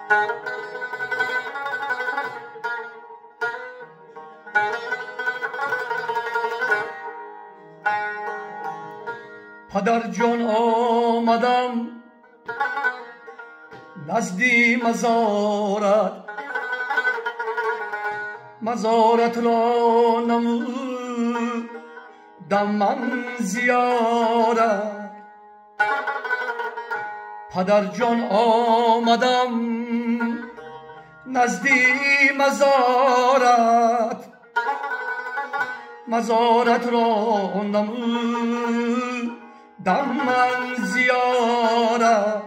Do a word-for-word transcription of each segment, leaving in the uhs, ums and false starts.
پدر جان آمدم نزدی مزارت، مزارت را نمودم من زیارت. پدر جان آمدم نزدی مزارت، مزارت را نمودم من زیارت.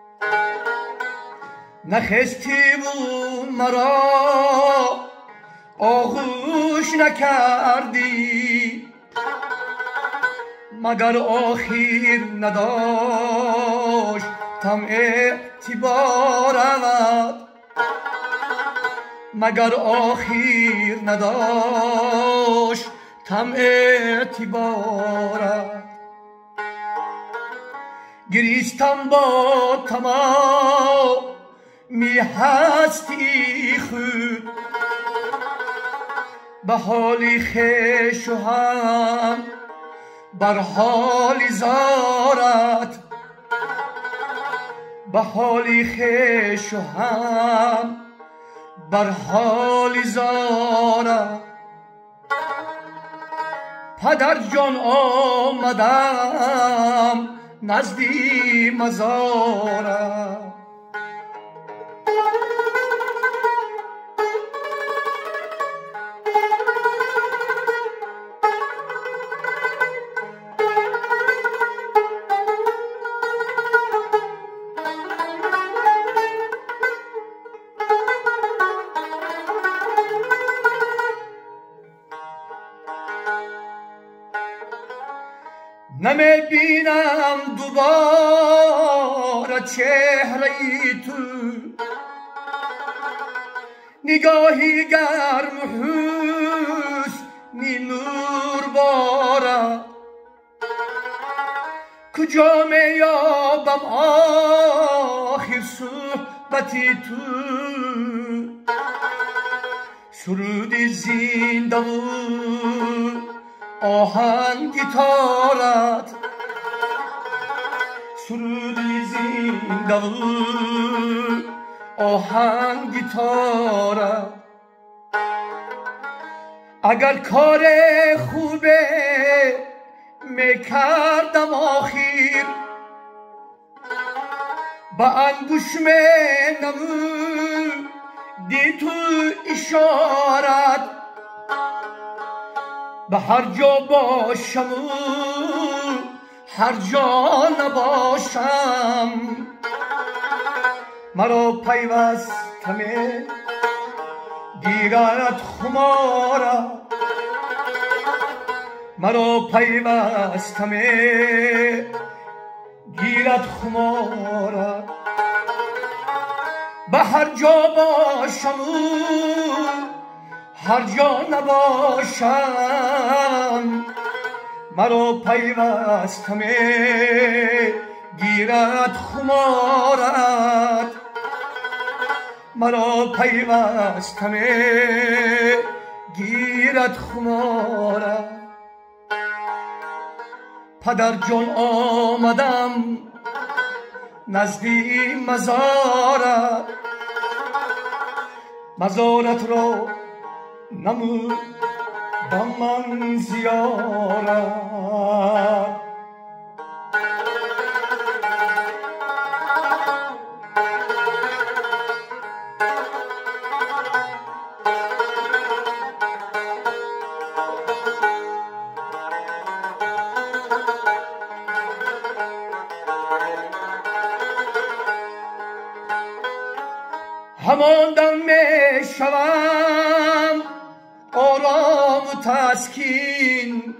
نخستی بود مرا آغوش نکردی، مگر آخر نداشتم اعتبارت، مگر آخر نداشتم اعتبارت. گریستم با تمام می هستی خود، به حالی خویش و هم بر حالی زارت، به حالی خویش و هم بر حالی زارت. پدر جان آمدم نزدی مزارت. نمی بینم دوباره چهره تو، نگاهی گرم حسنی نور بارد. کجا می یابم آخر صحبتی تو، سرودی زنده و آهنگ گیتارت، سرودی زنده و آهنگ گیتارت. اگر کار خوبه میکردم آخر، با انگوش می نمودی تو اشارت. به هر جا باشم و هر جا نباشم، مرا پیوستم گیرد خمارت، مرا پیوستم گیرد خمارت. به هر جا باشم و هر جا نباشم، مرا پیوستم گیرد خمارت، مرا پیوستم گیرد خمارت. پدر جان آمدم نزدی مزارت، مزارت را نمودم من زیارت. همان دم می شوم آرام و تسکین،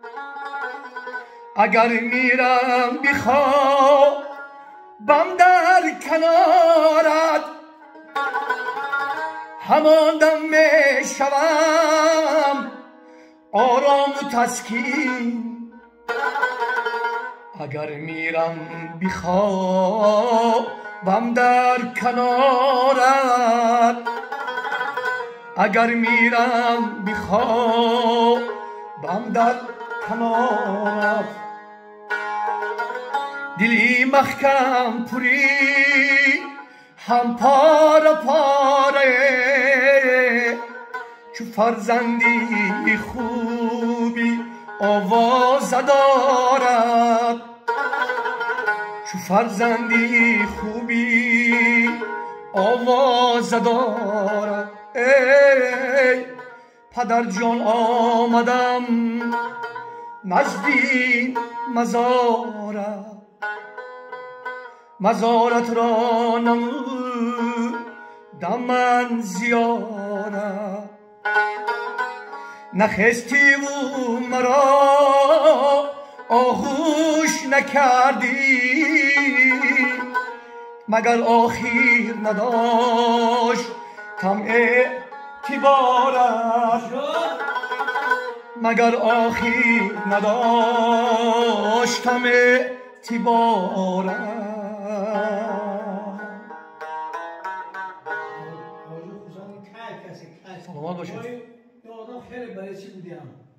اگر میرم بخوابم در کنارت. همان دم می شوم آرام و تسکین، اگر میرم بخوابم بم در کنارت اگر میرم بخواب بم در کنارت دلی محکم پوری هم پاره پاره چو فرزندی خوبی آواز دارد چو فرزندی خوبی آواز دارد ای پدر جان آمدم نزدی مزارت مزارت را نمودم من زیارت نخستی و مرا آغوش نکردی مگر آخیر نداشت طمع اعتبارت مگر آخیر نداشت طمع اعتبارت سلامت باشید. خیلی برای چی بودیم